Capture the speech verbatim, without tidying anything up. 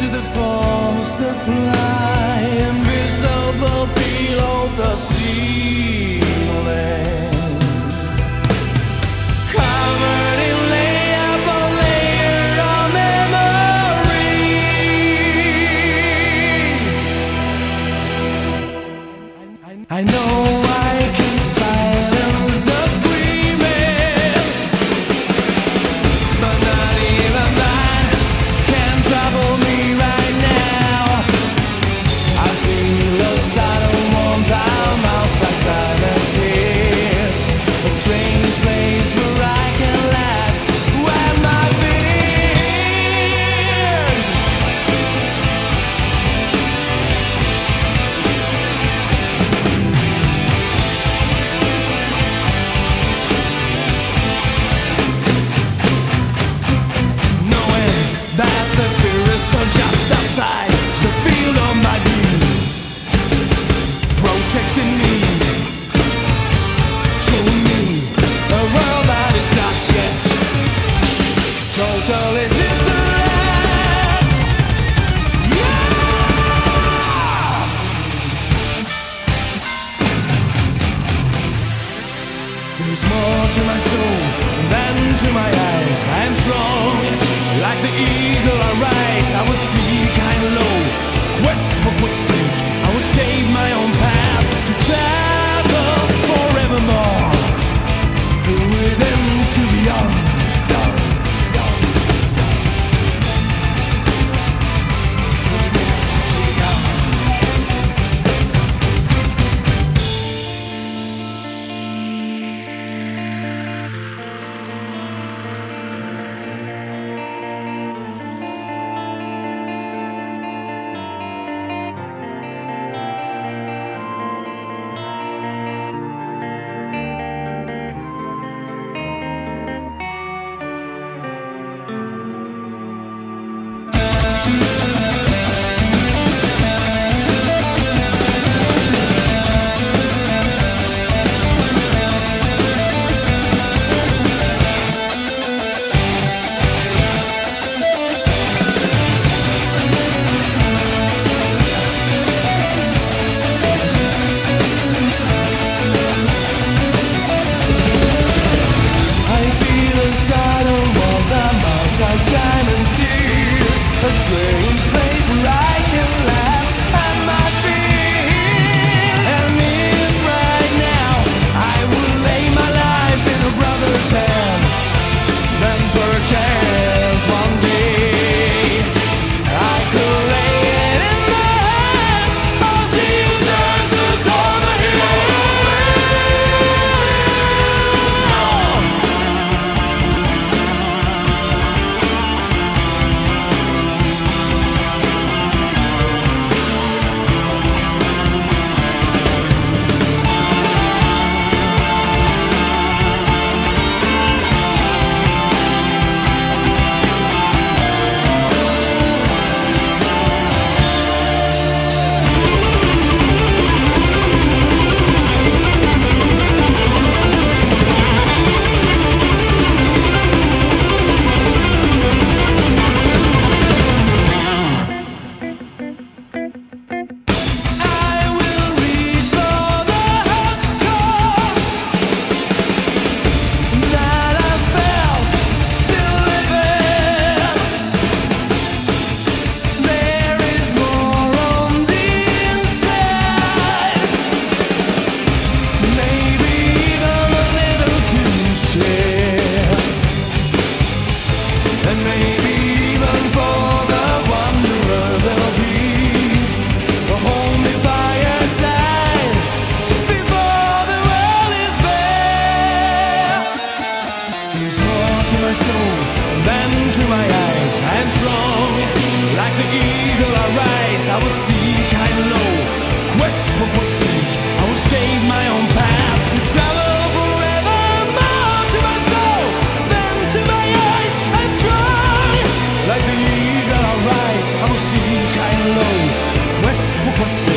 to the forms that fly, invisible below the ceiling, covered in layer upon layer of memories. I, I, I know I can silence the screaming, but not even that can trouble me right now. I feel a sudden warmth, I'm outside time and tears, a strange place where I can laugh when my fears. Knowing that the spirits are just outside the field of my view, protecting me, showing me a world that is not yet totally different. Yeah! There's more to my soul than to my eyes. I am strong, like the eagle I rise. I will seek high and low, quest for pussy. I will shave my own path to travel forevermore, through within to beyond. Time and tears, a strange place where I can laugh at my fears. And if right now I would lay my life in a brother's hand, then perchance one day I could lay it in the hands of Jesus on the hill. And maybe even for the wanderer there'll be a homely fireside before the world is bare. There's more to my soul than to my eyes. I am strong, like the eagle I rise. I will seek high and low, quest for pussy. I will shave my own path to travel forevermore. To my soul, then to my eyes. I'm strong, like the eagle I rise. I will seek high and low, quest for pussy.